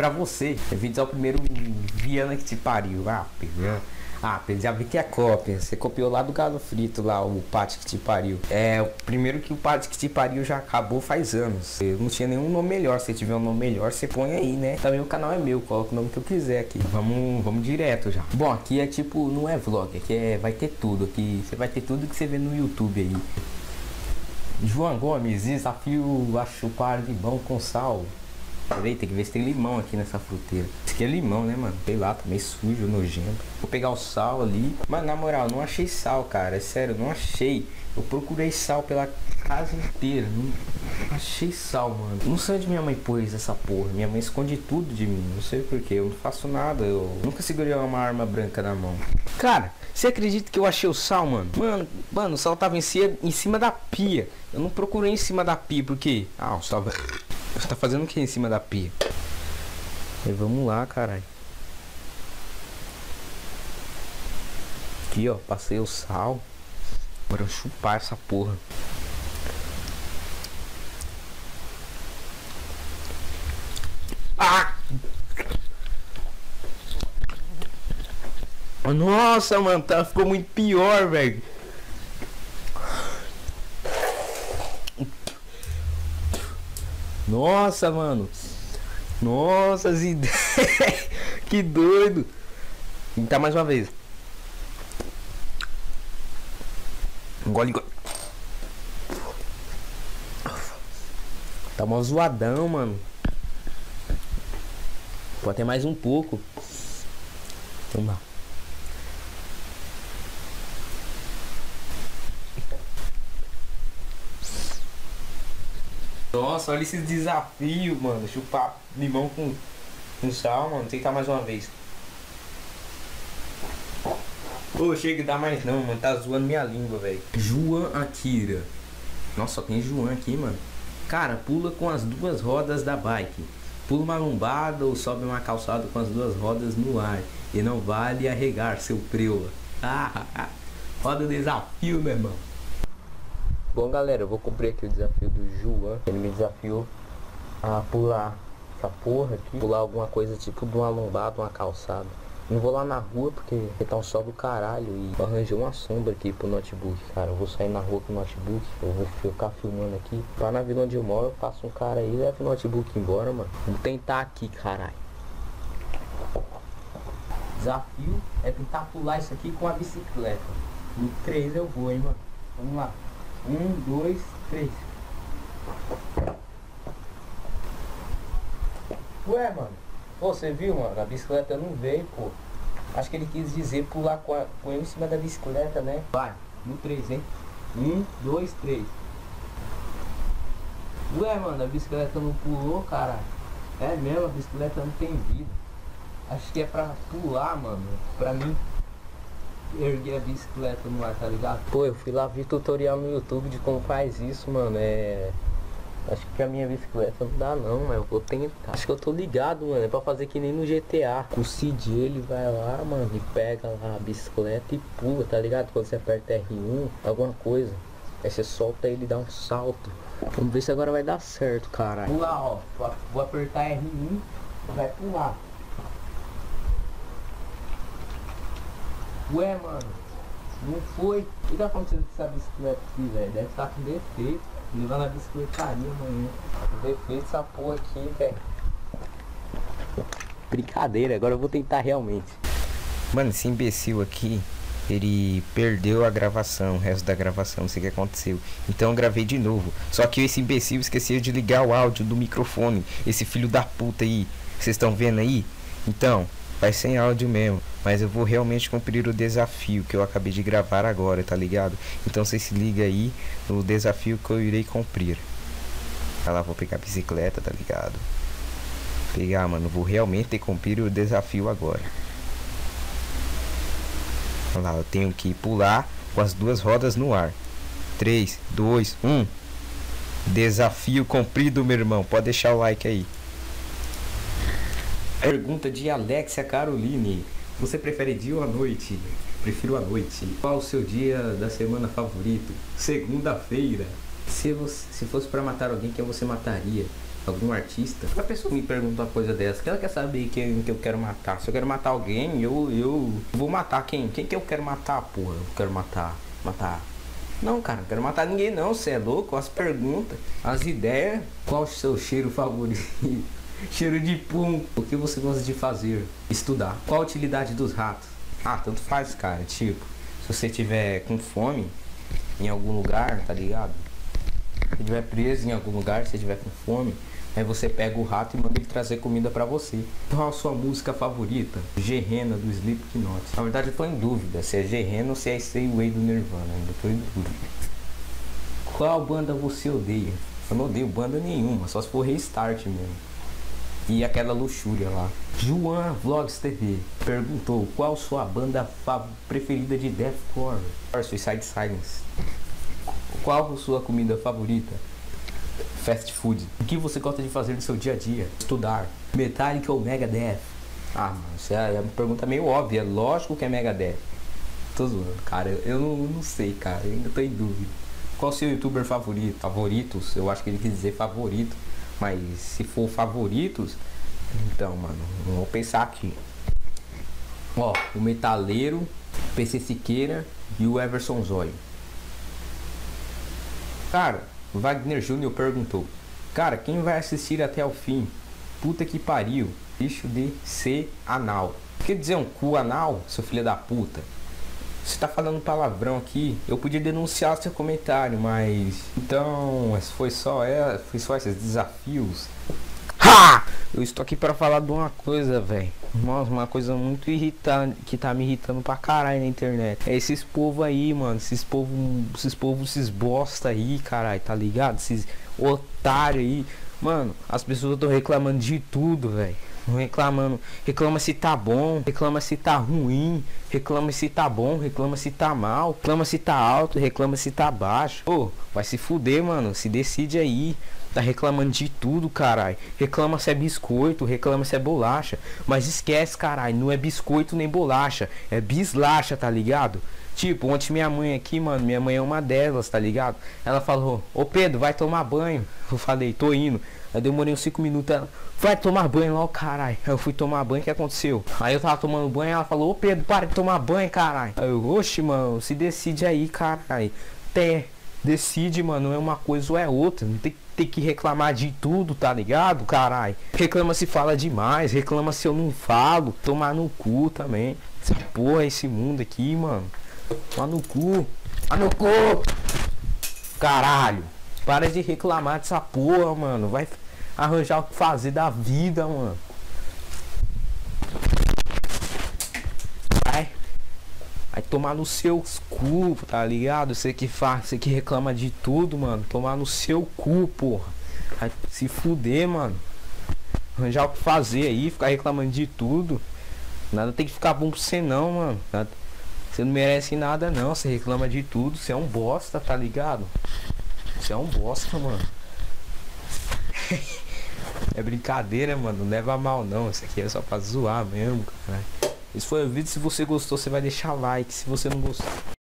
pra você. Vídeos ao primeiro Viana que te pariu. Já vi que é cópia. Você copiou lá do Galo Frito, lá, o Pátio que te pariu. O primeiro que o Pátio que te pariu já acabou faz anos. Eu não tinha nenhum nome melhor. Se tiver um nome melhor, você põe aí, né? Também o canal é meu, coloca o nome que eu quiser aqui. Vamos direto já. Bom, aqui é tipo, não é vlog, aqui vai ter tudo. Aqui você vai ter tudo que você vê no YouTube aí. João Gomes, desafio a chupar limão com sal. Peraí, tem que ver se tem limão aqui nessa fruteira. Isso aqui é limão, né, mano? Sei lá, tá meio sujo, nojento. Vou pegar o sal ali. Mano, na moral, não achei sal, cara. É sério, não achei. Eu procurei sal pela casa inteira. Não achei sal, mano. Não sei onde minha mãe pôs essa porra. Minha mãe esconde tudo de mim. Não sei porquê. Eu não faço nada. Eu nunca segurei uma arma branca na mão. Cara, você acredita que eu achei o sal, mano? Mano, o sal tava em cima da pia. Eu não procurei em cima da pia, porque... o sal... Você tá fazendo o que em cima da pia? E vamos lá, caralho. Aqui, ó, passei o sal. Agora eu chupar essa porra. Nossa, mano, ficou muito pior, velho. Nossa, mano. Nossa, as ideias. Que doido. Vou tentar mais uma vez. Engole. Tá mó zoadão, mano. Pode ter mais um pouco. Vamos lá. Nossa, olha esse desafio, mano. Chupar limão com sal, mano. Tentar mais uma vez. Pô, chega, dá mais não, mano. Tá zoando minha língua, velho. João Akira. Nossa, só tem João aqui, mano. Cara, pula com as duas rodas da bike. Pula uma lombada ou sobe uma calçada com as duas rodas no ar. E não vale arregar, seu preula. Roda o desafio, meu irmão. Bom, galera, eu vou cumprir aqui o desafio do João. Ele me desafiou a pular essa porra aqui. Pular alguma coisa tipo de uma lombada, uma calçada. Não vou lá na rua porque tá um sol do caralho. E eu arranjei uma sombra aqui pro notebook, cara. Eu vou sair na rua com o notebook. Eu vou ficar filmando aqui. Lá na vila onde eu moro, eu passo um cara aí e leva o notebook embora, mano. Vou tentar aqui, caralho. Desafio é tentar pular isso aqui com a bicicleta. No 3 eu vou, hein, mano. Vamos lá. 1, 2, 3. Ué, mano. Pô, você viu, mano? A bicicleta não veio, pô. Acho que ele quis dizer pular com ele em cima da bicicleta, né? Vai, no 3, hein? 1, 2, 3. Ué, mano, a bicicleta não pulou, caralho. É mesmo, a bicicleta não tem vida. Acho que é pra pular, mano. Pra mim erguer a bicicleta no ar, tá ligado? Pô, eu fui lá ver tutorial no YouTube de como faz isso, mano. Acho que pra minha bicicleta não dá não, mas eu vou tentar. Acho que eu tô ligado, mano. É pra fazer que nem no GTA. O Cid, ele vai lá, mano, e pega lá a bicicleta e pula, tá ligado? Quando você aperta R1, alguma coisa. Aí você solta ele e dá um salto. Vamos ver se agora vai dar certo, caralho. Pular, ó. Vou apertar R1 e vai pular. Ué, mano, não foi. O que tá acontecendo com essa bicicleta aqui, velho? Deve estar com defeito. Levar na bicicletaria amanhã. Com defeito essa porra aqui, velho. Brincadeira, agora eu vou tentar realmente. Mano, esse imbecil aqui, ele perdeu a gravação, o resto da gravação, não sei o que aconteceu. Então eu gravei de novo. Só que esse imbecil esqueceu de ligar o áudio do microfone. Esse filho da puta aí, vocês estão vendo aí? Então, vai sem áudio mesmo, mas eu vou realmente cumprir o desafio que eu acabei de gravar agora, tá ligado? Então você se liga aí no desafio que eu irei cumprir. Vai lá, vou pegar a bicicleta, tá ligado? Pegar, mano, vou realmente cumprir o desafio agora. Olha lá, eu tenho que pular com as duas rodas no ar. 3, 2, 1. Desafio cumprido, meu irmão. Pode deixar o like aí. Pergunta de Alexia Caroline. Você prefere dia ou a noite? Prefiro a noite. Qual o seu dia da semana favorito? Segunda-feira. Se fosse pra matar alguém, quem você mataria? algum artista. A pessoa me pergunta uma coisa dessa, que ela quer saber quem que eu quero matar. Se eu quero matar alguém, eu vou matar quem? Quem que eu quero matar, porra? Eu quero matar. Não, cara, não quero matar ninguém não, você é louco? As perguntas, as ideias. Qual o seu cheiro favorito? Cheiro de pum. O que você gosta de fazer? Estudar. Qual a utilidade dos ratos? Ah, tanto faz, cara. Tipo, se você tiver com fome em algum lugar, tá ligado? Se estiver preso em algum lugar, se estiver com fome, aí você pega o rato e manda ele trazer comida pra você. Qual a sua música favorita? Gerena, do Slipknot. Na verdade eu tô em dúvida se é Gerena ou se é Stay Away do Nirvana. Ainda tô em dúvida. Qual banda você odeia? Eu não odeio banda nenhuma, só se for Restart mesmo. E aquela luxúria lá. João Vlogs TV perguntou: qual sua banda preferida de deathcore? Suicide Silence. Qual a sua comida favorita? Fast food. O que você gosta de fazer no seu dia a dia? Estudar. Metallica ou Megadeth? Ah, mano, isso é uma pergunta meio óbvia. Lógico que é Megadeth. Tô zoando, cara. Eu não sei, cara. Eu ainda tô em dúvida. Qual o seu youtuber favorito? Favoritos? Eu acho que ele quis dizer favorito. Mas se for favoritos, então, mano, vamos pensar aqui. Ó, o Metaleiro, PC Siqueira e o Everson Zóio. Cara, o Wagner Júnior perguntou: cara, quem vai assistir até o fim? Puta que pariu. Bicho de ser anal. Quer dizer um cu anal, seu filho da puta? Você tá falando palavrão aqui. Eu podia denunciar seu comentário, mas... Então, foi só esses desafios. Ha! Eu estou aqui para falar de uma coisa, velho. Nossa, uma coisa muito irritante, que tá me irritando pra caralho na internet. É esses povos aí, mano. Esses povos, esses bosta aí, caralho, tá ligado? Esses otários aí. Mano, as pessoas estão reclamando de tudo, velho. Reclama se tá bom, reclama se tá ruim, reclama se tá bom, reclama se tá mal, reclama se tá alto, reclama se tá baixo. Pô, vai se fuder, mano. Se decide aí. Tá reclamando de tudo, caralho. Reclama se é biscoito, reclama se é bolacha. Mas esquece, caralho, não é biscoito nem bolacha, é bislacha, tá ligado? Tipo, ontem minha mãe aqui, mano, minha mãe é uma delas, tá ligado? Ela falou: ô Pedro, vai tomar banho. Eu falei: tô indo. Aí demorei uns 5 minutos, ela: vai tomar banho lá, o caralho. Aí eu fui tomar banho, o que aconteceu? Aí eu tava tomando banho, ela falou: ô Pedro, para de tomar banho, caralho. Aí eu: oxe, mano, se decide aí, caralho. Decide, mano, é uma coisa ou é outra. Não tem que reclamar de tudo, tá ligado, caralho? Reclama se fala demais, reclama se eu não falo. Tomar no cu também. Essa porra, esse mundo aqui, mano. Tomar no cu. Tomar no cu. Caralho. Para de reclamar dessa porra, mano. Vai arranjar o que fazer da vida, mano. Vai tomar no seu cu, tá ligado? Você que reclama de tudo, mano. Tomar no seu cu, porra. Vai se fuder, mano. Arranjar o que fazer aí, ficar reclamando de tudo. Nada tem que ficar bom pra você não, mano. Você não merece nada não. Você reclama de tudo. Você é um bosta, tá ligado? Você é um bosta, mano. É brincadeira, mano. Não leva mal não. Isso aqui é só pra zoar mesmo, cara. Esse foi o vídeo. Se você gostou, você vai deixar like. Se você não gostou...